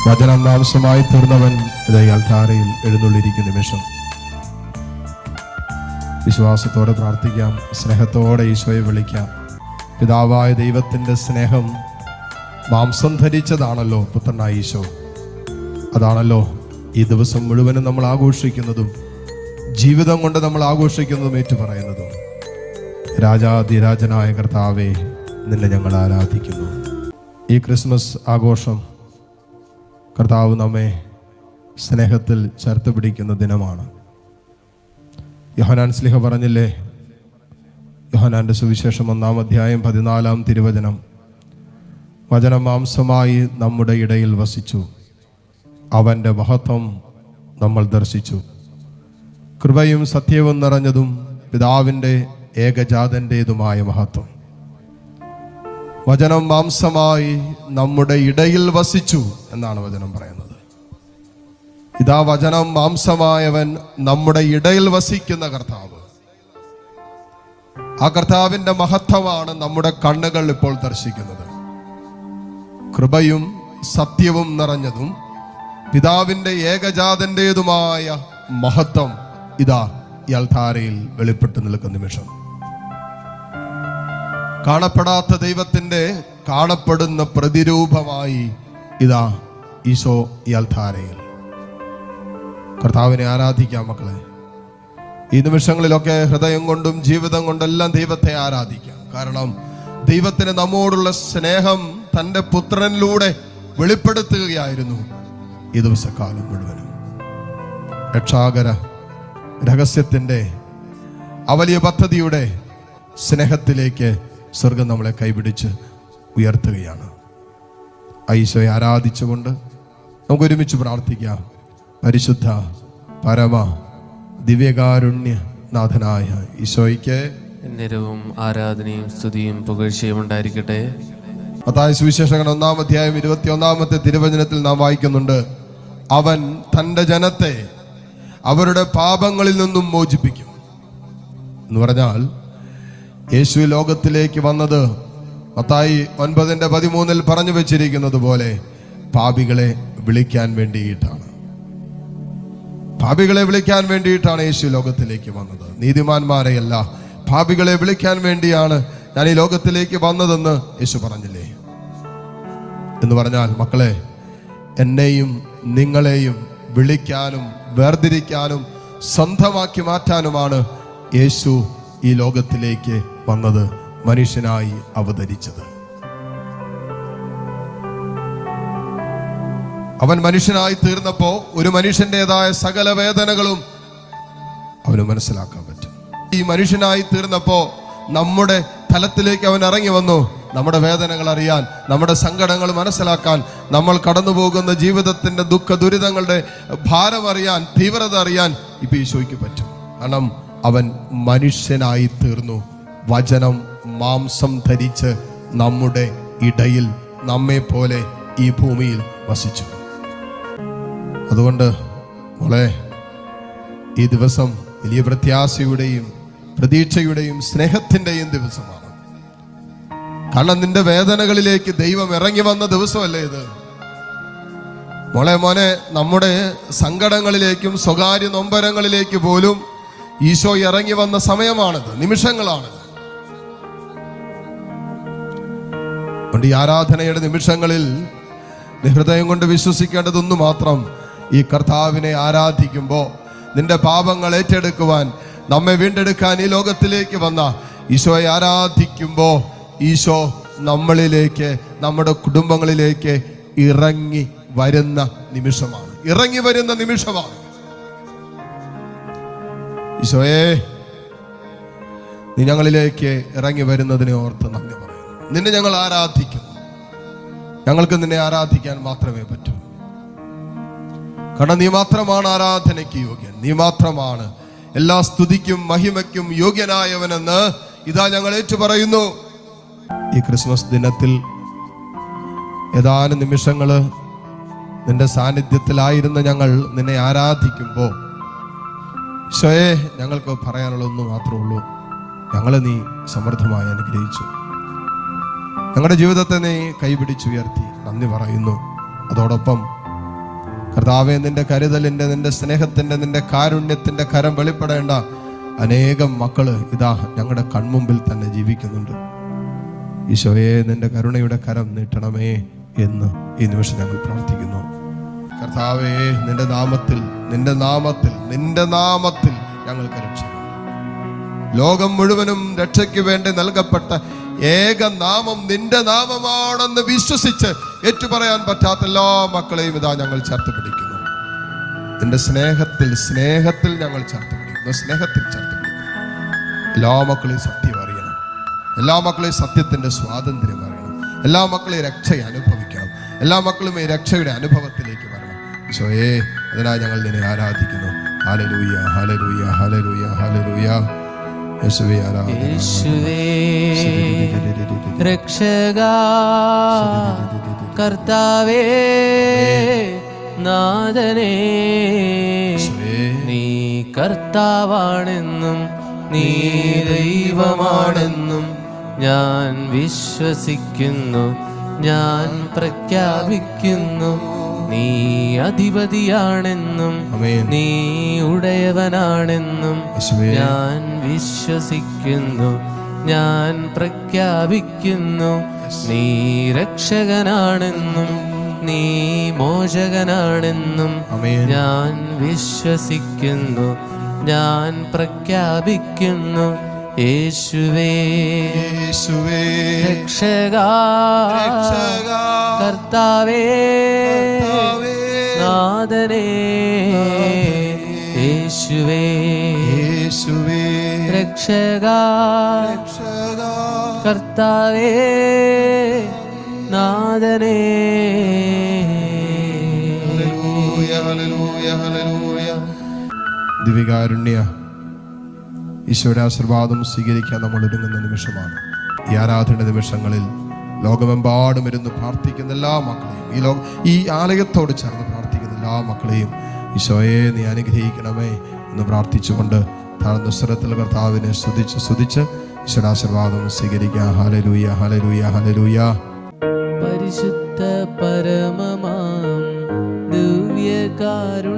വചനം മാംസമായി തീർന്നവൻ അൾത്താരയിൽ എഴുന്നള്ളിയിരിക്കുന്ന നിമിഷം വിശ്വാസത്തോടെ പ്രാർത്ഥിക്കാം, സ്നേഹത്തോടെ ഈശോയെ വിളിക്കാം. പിതാവായ ദൈവത്തിൻ്റെ സ്നേഹം മാംസം ധരിച്ചതാണല്ലോ പുത്രനായ ഈശോ. അതാണല്ലോ ഈ ദിവസം മുഴുവനും നമ്മൾ ആഘോഷിക്കുന്നതും ജീവിതം കൊണ്ട് നമ്മൾ ആഘോഷിക്കുന്നതും ഏറ്റുപറയുന്നതും. രാജാധിരാജനായ കർത്താവേ, നിന്നെ ഞങ്ങൾ ആരാധിക്കുന്നു. ഈ ക്രിസ്മസ് ആഘോഷം കർത്താവ് നമ്മെ സ്നേഹത്തിൽ ചേർത്ത് പിടിക്കുന്ന ദിനമാണ്. യോഹന്നാൻ ശ്ലീഹ പറഞ്ഞില്ലേ, യോഹന്നാൻ്റെ സുവിശേഷം 1-ാം അധ്യായം 14-ാം തിരുവചനം, വചനം മാംസമായി നമ്മുടെ ഇടയിൽ വസിച്ചു, അവൻ്റെ മഹത്വം നമ്മൾ ദർശിച്ചു, കൃപയും സത്യവും നിറഞ്ഞതും പിതാവിൻ്റെ ഏകജാതൻ്റേതുമായ മഹത്വം. വചനം മാംസമായി നമ്മുടെ ഇടയിൽ വസിച്ചു എന്നാണ് വചനം പറയുന്നത്. ഇതാ വചനം മാംസമായവൻ നമ്മുടെ ഇടയിൽ വസിക്കുന്ന കർത്താവ്. ആ കർത്താവിൻ്റെ മഹത്വമാണ് നമ്മുടെ കണ്ണുകൾ ഇപ്പോൾ ദർശിക്കുന്നത്. കൃപയും സത്യവും നിറഞ്ഞതും പിതാവിൻ്റെ ഏകജാതൻ്റേതുമായ മഹത്വം ഇതാ ഈ അൾത്താരയിൽ വെളിപ്പെട്ട് നിൽക്കുന്ന നിമിഷം. കാണപ്പെടാത്ത ദൈവത്തിൻ്റെ കാണപ്പെടുന്ന പ്രതിരൂപമായി ഇതാ ഈശോ ഈ അൾത്താരയിൽ. കർത്താവിനെ ആരാധിക്കാം മക്കളെ. ഈ നിമിഷങ്ങളിലൊക്കെ ഹൃദയം കൊണ്ടും ജീവിതം കൊണ്ടെല്ലാം ദൈവത്തെ ആരാധിക്കാം. കാരണം ദൈവത്തിന് നമ്മോടുള്ള സ്നേഹം തൻ്റെ പുത്രനിലൂടെ വെളിപ്പെടുത്തുകയായിരുന്നു ഈ ദിവസക്കാലം മുഴുവനും. രക്ഷാകര രഹസ്യത്തിൻ്റെ ആ വലിയ പദ്ധതിയുടെ സ്നേഹത്തിലേക്ക് സ്വർഗം നമ്മളെ കൈപിടിച്ച് ഉയർത്തുകയാണ്. ഈശോയെ ആരാധിച്ചുകൊണ്ട് നമുക്ക് ഒരുമിച്ച് പ്രാർത്ഥിക്കാം. പരിശുദ്ധ പരമ ദിവ്യകാരുണ്യനാഥനായ ഈശോയ്ക്ക് എന്നേരവും ആരാധനയും സ്തുതിയും പുകഴ്ചയും ഉണ്ടായിരിക്കട്ടെ. മത്തായി സുവിശേഷം 1-ാം അധ്യായം 21-ാമത്തെ തിരുവചനത്തിൽ നാം വായിക്കുന്നുണ്ട്, അവൻ തൻ്റെ ജനത്തെ അവരുടെ പാപങ്ങളിൽ നിന്നും മോചിപ്പിക്കും എന്ന് പറഞ്ഞാൽ, യേശു ലോകത്തിലേക്ക് വന്നത് മത്തായി 9:13 പറഞ്ഞു വെച്ചിരിക്കുന്നത് പോലെ പാപികളെ വിളിക്കാൻ വേണ്ടിയിട്ടാണ്. പാപികളെ വിളിക്കാൻ വേണ്ടിയിട്ടാണ് യേശു ലോകത്തിലേക്ക് വന്നത്. നീതിമാന്മാരെയല്ല, പാപികളെ വിളിക്കാൻ വേണ്ടിയാണ് ഞാൻ ഈ ലോകത്തിലേക്ക് വന്നതെന്ന് യേശു പറഞ്ഞില്ലേ? എന്ന് പറഞ്ഞാൽ മക്കളെ, എന്നെയും നിങ്ങളെയും വിളിക്കാനും വേർതിരിക്കാനും സ്വന്തമാക്കി മാറ്റാനുമാണ് യേശു ഈ ലോകത്തിലേക്ക് വന്നത്, മനുഷ്യനായി അവതരിച്ചത്. അവൻ മനുഷ്യനായി തീർന്നപ്പോ ഒരു മനുഷ്യൻ്റെതായ സകല വേദനകളും അവന് മനസ്സിലാക്കാൻ പറ്റും. ഈ മനുഷ്യനായി തീർന്നപ്പോ നമ്മുടെ തലത്തിലേക്ക് അവൻ ഇറങ്ങി വന്നു. നമ്മുടെ വേദനകൾ അറിയാൻ, നമ്മുടെ സങ്കടങ്ങൾ മനസ്സിലാക്കാൻ, നമ്മൾ കടന്നു പോകുന്ന ജീവിതത്തിന്റെ ദുഃഖ ദുരിതങ്ങളുടെ ഭാരം അറിയാൻ, തീവ്രത അറിയാൻ ഇപ്പൊ ഈശോയ്ക്ക് പറ്റും. കാരണം അവൻ മനുഷ്യനായി തീർന്നു. വചനം മാംസം ധരിച്ച് നമ്മുടെ ഇടയിൽ നമ്മെ പോലെ ഈ ഭൂമിയിൽ വസിച്ചു. അതുകൊണ്ട് മോളെ, ഈ ദിവസം വലിയ പ്രത്യാശയുടെയും പ്രതീക്ഷയുടെയും സ്നേഹത്തിൻ്റെയും ദിവസമാണ്. കാരണം നിന്റെ വേദനകളിലേക്ക് ദൈവം ഇറങ്ങി വന്ന ദിവസമല്ലേ ഇത്? മോനെ, നമ്മുടെ സങ്കടങ്ങളിലേക്കും സ്വകാര്യ നൊമ്പരങ്ങളിലേക്ക് പോലും ഈശോ ഇറങ്ങി വന്ന സമയമാണിത്, നിമിഷങ്ങളാണിത്. അതുകൊണ്ട് ഈ ആരാധനയുടെ നിമിഷങ്ങളിൽ ഹൃദയം കൊണ്ട് വിശ്വസിക്കേണ്ടതൊന്നു മാത്രം, ഈ കർത്താവിനെ ആരാധിക്കുമ്പോൾ നിന്റെ പാപങ്ങൾ ഏറ്റെടുക്കുവാൻ, നമ്മെ വീണ്ടെടുക്കാൻ ഈ ലോകത്തിലേക്ക് വന്ന ഈശോയെ ആരാധിക്കുമ്പോൾ ഈശോ നമ്മളിലേക്ക്, നമ്മുടെ കുടുംബങ്ങളിലേക്ക് ഇറങ്ങി വരുന്ന നിമിഷമാണ്. ഇറങ്ങി വരുന്ന നിമിഷമാണ്. ഈശോയെ, നീ ഞങ്ങളിലേക്ക് ഇറങ്ങി വരുന്നതിനെ ഓർത്ത് നന്ദി പറയുന്നു. നിന്നെ ഞങ്ങൾ ആരാധിക്കുന്നു. ഞങ്ങൾക്ക് നിന്നെ ആരാധിക്കാൻ മാത്രമേ പറ്റൂ. കാരണം നീ മാത്രമാണ് ആരാധനയ്ക്ക് യോഗ്യൻ. നീ മാത്രമാണ് എല്ലാ സ്തുതിക്കും മഹിമയ്ക്കും യോഗ്യനായവനെന്ന് ഇതാ ഞങ്ങൾ ഏറ്റുപറയുന്നു. ഈ ക്രിസ്മസ് ദിനത്തിൽ ഏതാനും നിമിഷങ്ങള് നിന്റെ സാന്നിധ്യത്തിലായിരുന്ന ഞങ്ങൾ നിന്നെ ആരാധിക്കുമ്പോൾ ഈശോയെ, ഞങ്ങൾക്ക് പറയാനുള്ള ഒന്ന് മാത്രമേ ഉള്ളൂ, ഞങ്ങളെ നീ സമൃദ്ധമായി അനുഗ്രഹിച്ചു. ഞങ്ങളുടെ ജീവിതത്തെ നീ കൈപിടിച്ചുയർത്തി നന്ദി പറയുന്നു. അതോടൊപ്പം കർത്താവേ, നിന്റെ കരുതലിൻ്റെ, നിന്റെ സ്നേഹത്തിൻ്റെ, നിന്റെ കാരുണ്യത്തിൻ്റെ കരം വെളിപ്പെടേണ്ട അനേകം മക്കള് ഇതാ ഞങ്ങളുടെ കൺമുമ്പിൽ തന്നെ ജീവിക്കുന്നുണ്ട്. ഈശോയെ, നിന്റെ കരുണയുടെ കരം നീട്ടണമേ എന്ന് ഈ നിമിഷം ഞങ്ങൾ പ്രാർത്ഥിക്കുന്നു. കർത്താവേ, നിന്റെ നാമത്തിൽ ഞങ്ങൾക്ക് രക്ഷ. ലോകം മുഴുവനും രക്ഷയ്ക്ക് വേണ്ടി നൽകപ്പെട്ട ഏക നാമം നിന്റെ നാമമാണെന്ന് വിശ്വസിച്ച് ഏറ്റുപറയാൻ പറ്റാത്ത എല്ലാ മക്കളെയും ഇതാ ഞങ്ങൾ ചേർത്ത് പിടിക്കുന്നു. നിന്റെ സ്നേഹത്തിൽ ഞങ്ങൾ ചേർത്ത് പിടിക്കുന്നു. എല്ലാ മക്കളെയും സത്യം അറിയണം. എല്ലാ മക്കളെയും സത്യത്തിന്റെ സ്വാതന്ത്ര്യം അറിയണം. എല്ലാ മക്കളെയും രക്ഷ അനുഭവിക്കണം. എല്ലാ മക്കളും ഈ രക്ഷയുടെ അനുഭവത്തിലേക്ക് വരണം. ഈശോയെ, അതിനായി ഞങ്ങൾ നിന്നെ ആരാധിക്കുന്നു. Hallelujah, hallelujah, hallelujah, hallelujah. യേശുവേ, രക്ഷകാ, കർത്താവേ, നാഥനേ, നീ കർത്താവാണെന്നും നീ ദൈവമാണെന്നും ഞാൻ വിശ്വസിക്കുന്നു, ഞാൻ പ്രഖ്യാപിക്കുന്നു. നീ അധിപതിയാണെന്നും നീ ഉടയവനാണെന്നും ഞാൻ വിശ്വസിക്കുന്നു, ഞാൻ പ്രഖ്യാപിക്കുന്നു. നീ രക്ഷകനാണെന്നും നീ മോചകനാണെന്നും ഞാൻ വിശ്വസിക്കുന്നു, ഞാൻ പ്രഖ്യാപിക്കുന്നു. യേശുവേ, രക്ഷകാ, കർത്താവേ, നാഥനേ, യേശുവേ, രക്ഷകാ, കർത്താവേ, നാഥനേ. ദിവികാരുണ്യ ഈശോയുടെ ആശീർവാദം സ്വീകരിക്കാൻ നമ്മൾ ഒരുങ്ങുന്ന നിമിഷമാണ്. ഈ ആരാധന നിമിഷങ്ങളിൽ ലോകമെമ്പാടും ഇരുന്ന് പ്രാർത്ഥിക്കുന്ന എല്ലാ മക്കളെയും, ഈ ആലയത്തോട് ചേർന്ന് പ്രാർത്ഥിക്കുന്ന എല്ലാ മക്കളെയും ഈശോയെ നീ അനുഗ്രഹിക്കണമേ എന്ന് പ്രാർത്ഥിച്ചുകൊണ്ട് താഴ്ന്ന സ്വരത്തിൽ കർത്താവിനെ സ്തുതിച്ച് ഈശോയുടെ ആശീർവാദം സ്വീകരിക്കുക. Hallelujah, hallelujah, hallelujah. പരിശുദ്ധ പരമമാം ദിവ്യകാരുണ്യമേ,